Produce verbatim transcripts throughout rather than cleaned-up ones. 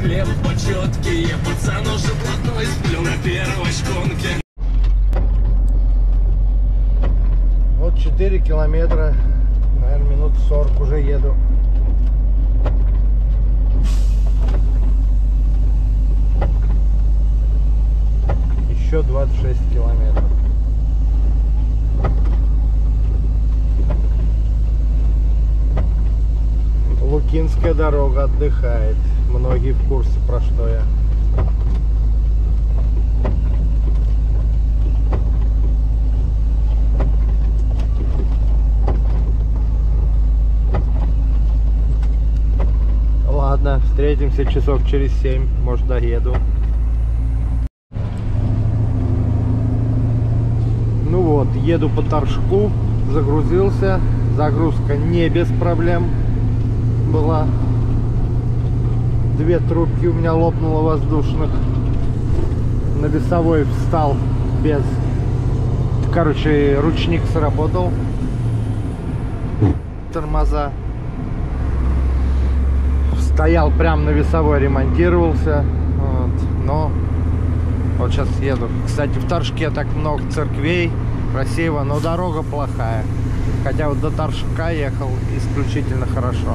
хлеб почетки. Я пацан уже блатной, сплю на первой шконке. Вот четыре километра, наверное, минут сорок уже еду. Еще двадцать шесть километров. Лукинская дорога отдыхает. Многие в курсе, про что я. Ладно, встретимся часов через семь, может, доеду. Ну вот, еду по Торжку, загрузился. Загрузка не без проблем была. Две трубки у меня лопнуло воздушных. На весовой встал без... Короче, ручник сработал. Тормоза. Стоял прям на весовой, ремонтировался. Вот. Но вот сейчас еду. Кстати, в Торжке так много церквей. Красиво, но дорога плохая. Хотя вот до Торжка ехал исключительно хорошо.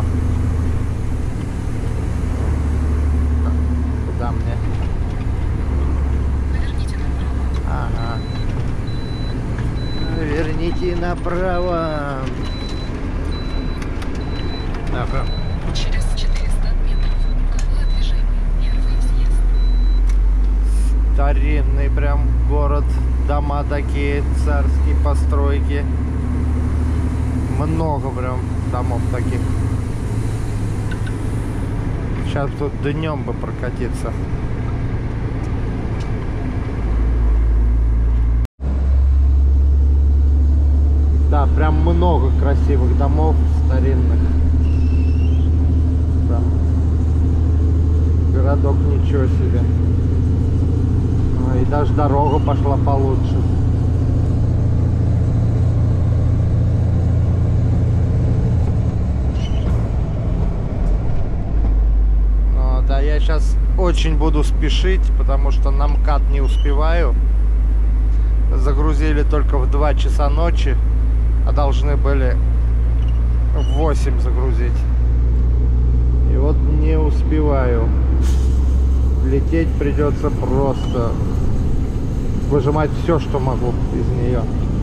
Куда мне? Поверните направо. Ага. Верните направо. Ага. Через четыреста метров круговое движение. Первый съезд. Старинный прям город. Дома такие, царские постройки. Много прям домов таких. Сейчас тут днем бы прокатиться. Да, прям много красивых домов старинных. Прям городок ничего себе. И даже дорога пошла получше. Вот, а я сейчас очень буду спешить, потому что на МКАД не успеваю. Загрузили только в два часа ночи, а должны были в восемь загрузить. И вот не успеваю. Лететь придется просто выжимать все, что могу из нее.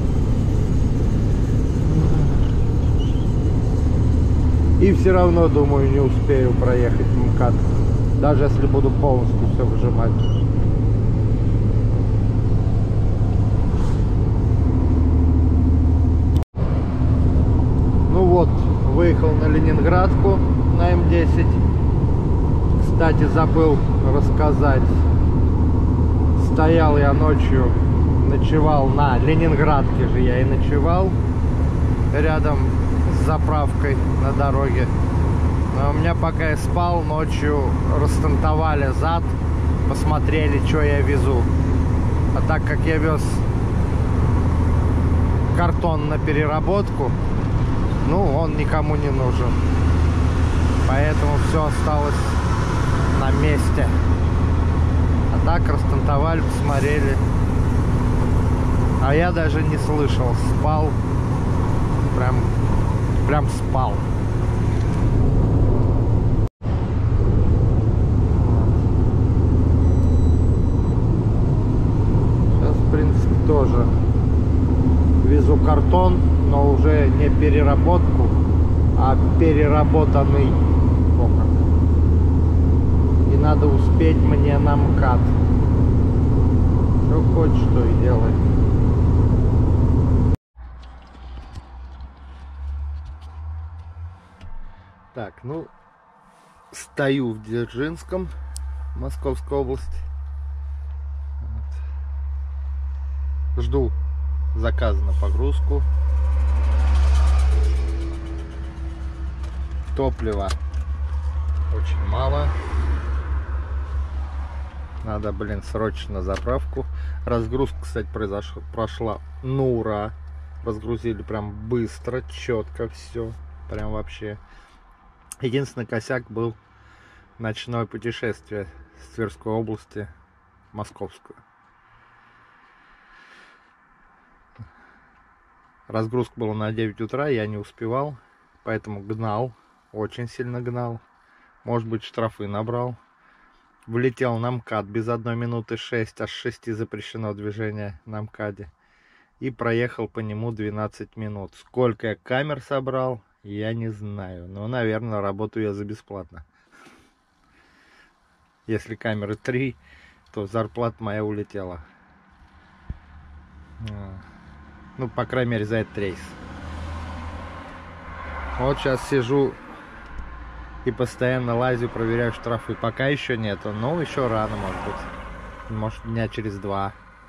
И все равно, думаю, не успею проехать МКАД, даже если буду полностью все выжимать. Ну вот, выехал на Ленинградку на М десять. Кстати, забыл рассказать. Стоял я ночью, ночевал на Ленинградке же я и ночевал, рядом с заправкой на дороге. Но у меня, пока я спал, ночью растантовали зад, посмотрели, что я везу. А так как я вез картон на переработку, ну, он никому не нужен. Поэтому все осталось на месте. А так растантовали, посмотрели. А я даже не слышал, спал. Прям, прям спал. Сейчас, в принципе, тоже везу картон, но уже не переработку, а переработанный. И надо успеть мне на МКАД. Что хочешь, что и делай. Так, ну, стою в Дзержинском, Московская область. Вот. Жду заказа на погрузку. Топлива очень мало. Надо, блин, срочно заправку. Разгрузка, кстати, произошла, прошла ну ура. Разгрузили прям быстро, четко все. Прям вообще. Единственный косяк был ночное путешествие с Тверской области в Московскую. Разгрузка была на девять утра, я не успевал, поэтому гнал, очень сильно гнал. Может быть, штрафы набрал. Влетел на МКАД без одной минуты шесть, аж с шести запрещено движение на МКАДе. И проехал по нему двенадцать минут. Сколько я камер собрал, я не знаю. Но, наверное, работаю я за бесплатно. Если камеры три, то зарплата моя улетела. Ну, по крайней мере, за этот рейс. Вот сейчас сижу и постоянно лазю, проверяю штрафы. Пока еще нету, но еще рано, может быть. Может, дня через два.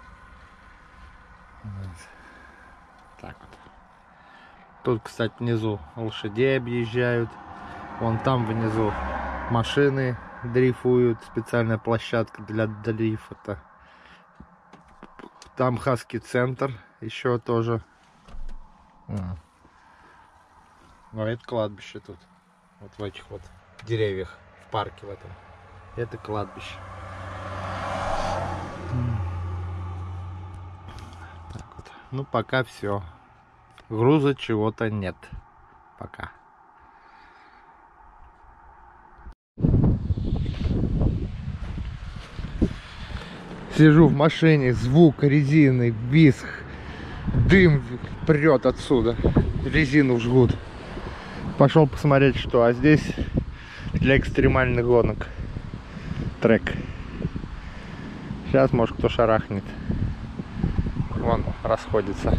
Вот. Так вот. Тут, кстати, внизу лошадей объезжают. Вон там внизу машины дрейфуют. Специальная площадка для дрифта. Там Хаски центр еще тоже. А. Ну, это кладбище тут. Вот в этих вот деревьях, в парке в этом. Это кладбище. Так вот. Ну, пока все. Груза чего-то нет. Пока. Сижу в машине, звук резины, визг, дым прет отсюда. Резину жгут. Пошел посмотреть, что. А здесь для экстремальных гонок трек. Сейчас, может, кто шарахнет. Вон, расходится.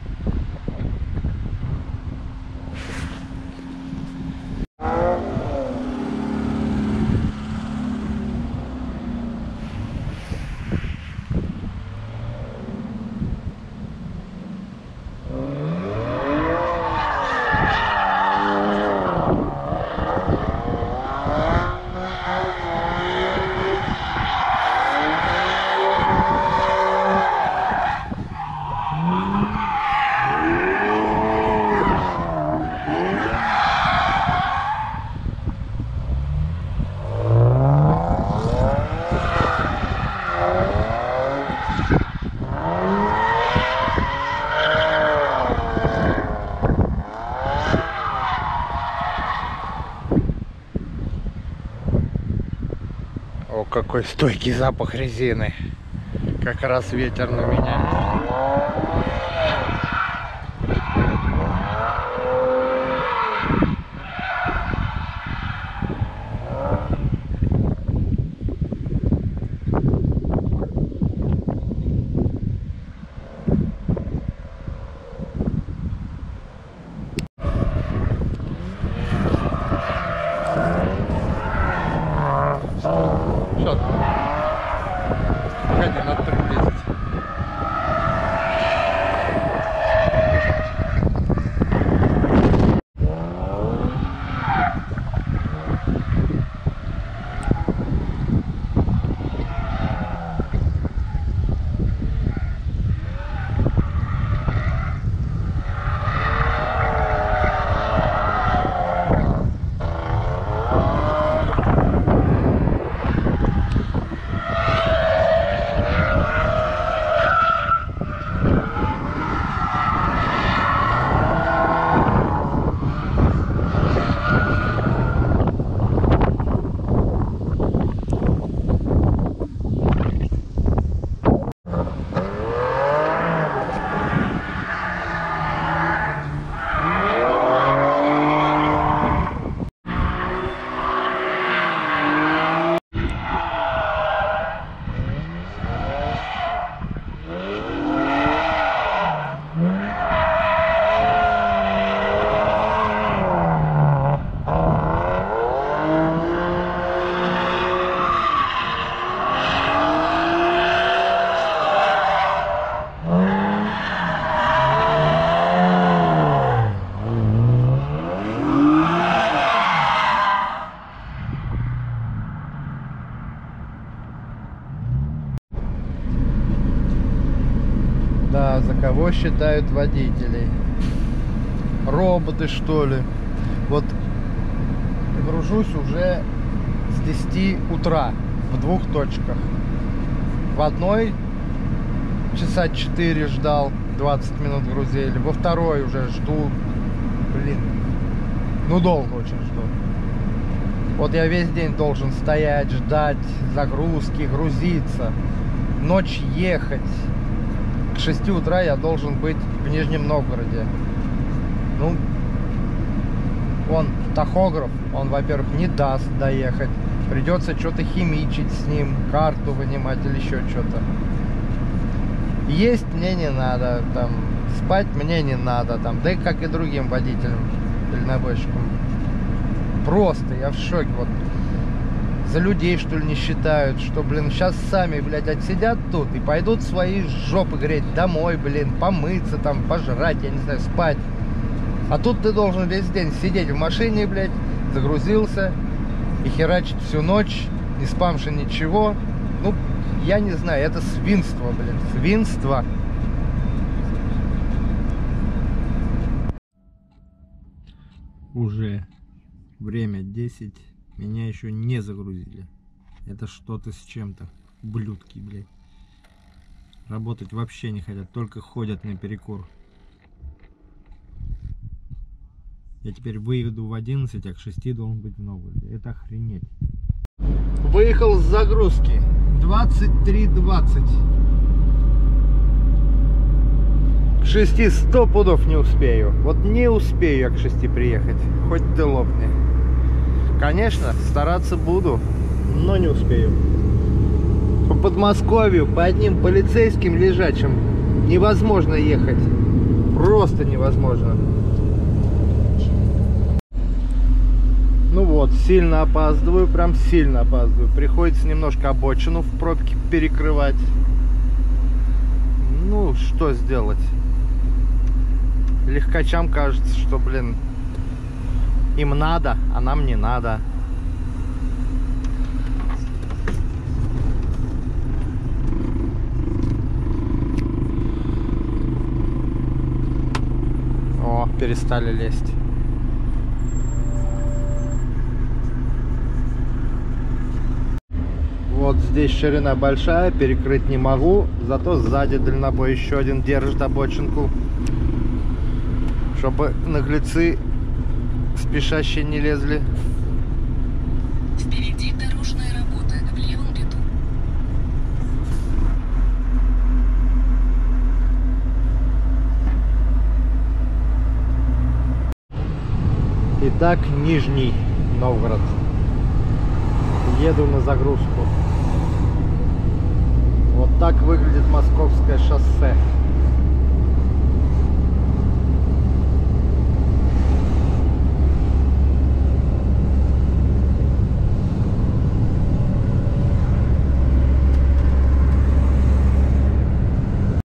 О, какой стойкий запах резины. Как раз ветер на меня. Все. Погоди, надо приблизить. Да, за кого считают водителей? Роботы, что ли? Вот гружусь уже десяти утра в двух точках. В одной часа четыре ждал, двадцать минут грузили. Во второй уже жду, блин, ну долго очень жду. Вот я весь день должен стоять, ждать загрузки, грузиться, ночь ехать. К шести утра я должен быть в Нижнем Новгороде. Ну, он тахограф, он, во-первых, не даст доехать. Придется что-то химичить с ним, карту вынимать или еще что-то. Есть мне не надо, там, спать мне не надо, там, да и как и другим водителям, дальнобойщикам. Просто я в шоке, вот. За людей, что ли, не считают, что, блин, сейчас сами, блядь, отсидят тут и пойдут свои жопы греть домой, блин, помыться, там, пожрать, я не знаю, спать. А тут ты должен весь день сидеть в машине, блядь, загрузился и херачить всю ночь, не спамши ничего. Ну, я не знаю, это свинство, блин, свинство. Уже время десять, меня еще не загрузили. Это что-то с чем-то, ублюдки, блядь. Работать вообще не хотят, только ходят на перекур. Я теперь выеду в одиннадцать, а к шести должен быть в Новгороде. Это охренеть. Выехал с загрузки. двадцать три двадцать. К шести сто пудов не успею. Вот не успею я к шести приехать. Хоть ты лопни. Конечно, стараться буду, но не успею. По Подмосковью, по одним полицейским лежачим невозможно ехать. Просто невозможно. Ну вот, сильно опаздываю, прям сильно опаздываю. Приходится немножко обочину в пробке перекрывать. Ну, что сделать? Легкачам кажется, что, блин, им надо, а нам не надо. О, перестали лезть. Вот здесь ширина большая, перекрыть не могу, зато сзади дальнобой еще один держит обочинку, чтобы наглецы спешащие не лезли. Впереди дорожная работа в левом ряду. Итак, Нижний Новгород. Еду на загрузку. Вот так выглядит Московское